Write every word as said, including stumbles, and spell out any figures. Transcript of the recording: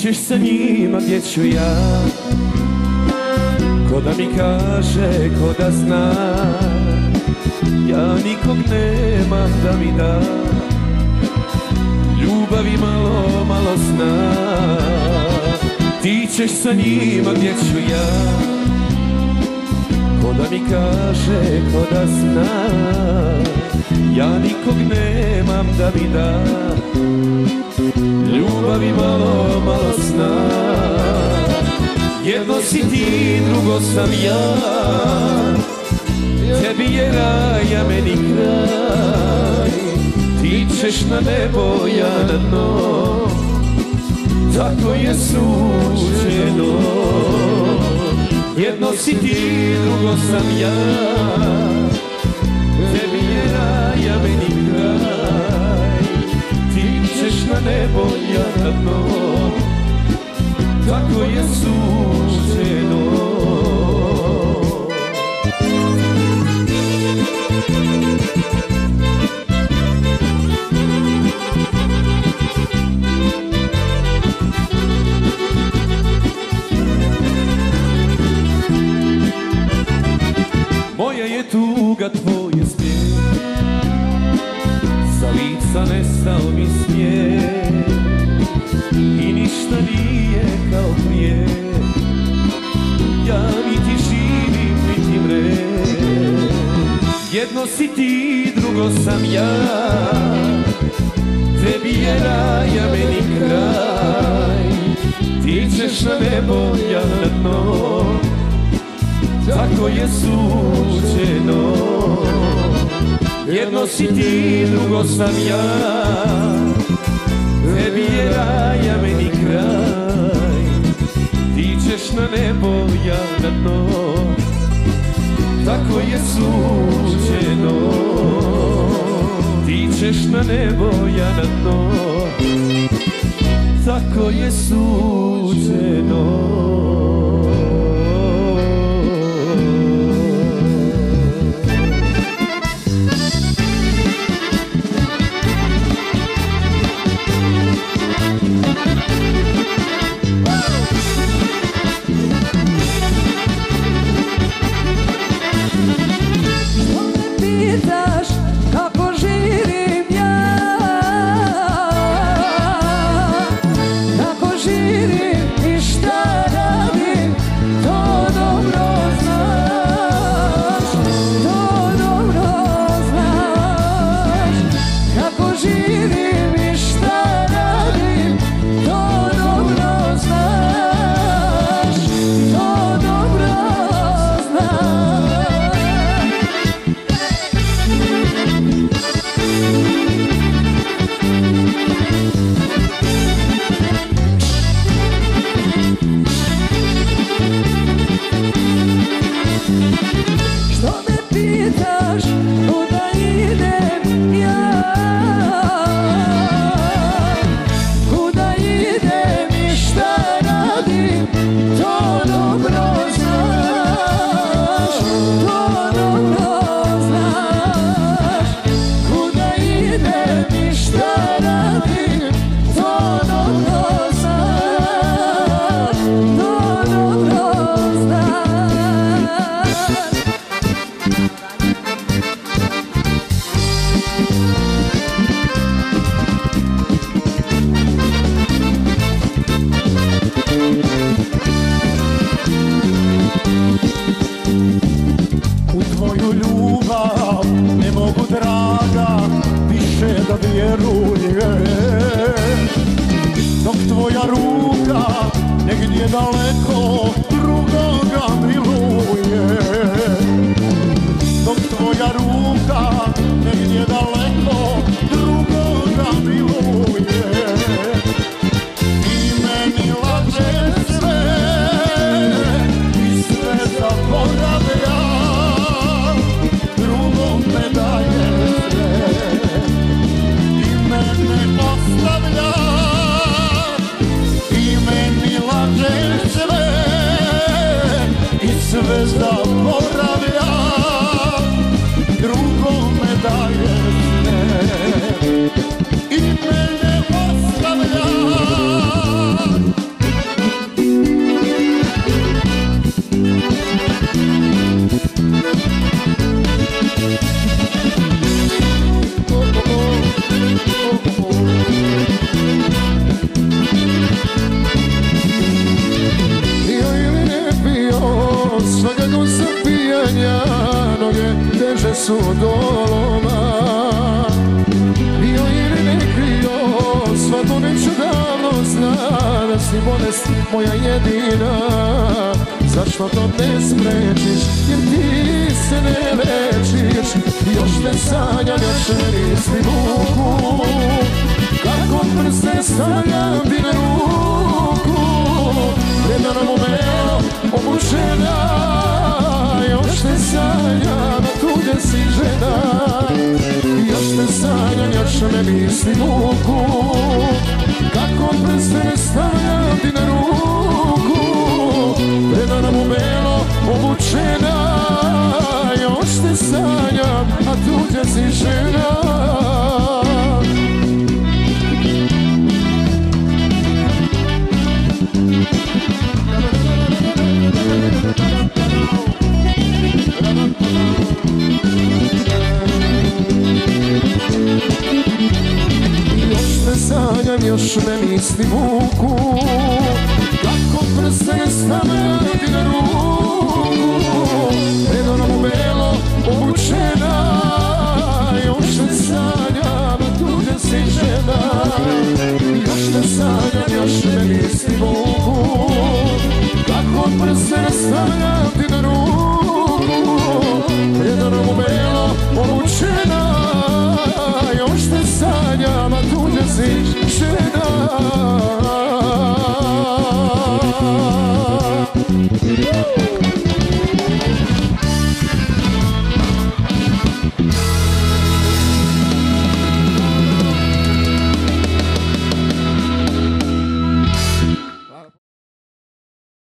ćeš sa njima gdje ću ja, ko da mi kaže, ko da zna, ja nikog nemam da mi da, ljubavi malo, malo sna. Ti ćeš sa njima gdje ću ja, ko da mi kaže, ko da zna, ja nikog nemam da mi da, ljubavi malo, malo sna. Jedno si ti, drugo sam ja, tebi je raj, a meni kraj. Ti ćeš na nebo, ja na dno, tako je suđeno. Jedno si ti, drugo sam ja, tebi je raj, a meni kraj. Ti ćeš na nebo, ja na dno, tako je suđeno. Moja je tuga, tvoj je smijeh, sa lica nestao mi smijeh i ništa nije kao prije. Ja niti živim, niti mrem, jedno si ti, drugo sam ja, tebi je raj, a meni kraj. Ti ćeš na nebo, ja na dno, tako je suđeno. Jedno si ti, drugo sam ja, tebi je raj, a meni kraj. Ti ćeš na nebo, ja na dno, tako je suđeno. Ti ćeš na nebo, ja na dno, tako je suđeno. Zvezda poravlja, drugome daje sve i mene ostavlja. su doloma. Bio ili ne krio, svatko već davno zna da si bolest moja jedina. Zašto to ne sprečiš, jer ti se ne lečiš. Još te sanjam, još ne misli muku, kako prste stavljam ti na ruku. Predana mu melo, obučena, još te sanjam, a tuđe si žena. Još te sanjam, još ne misli muku, kako prste stavljam ti na ruku. Predana mu melo, obučena, još te sanjam, a tuđe si žena. Još te sanjam, još ne mislim muku, kako prste stavljam ti na ruku. Predana mu belo, obučena, još te sanjam, a tuđe si žena.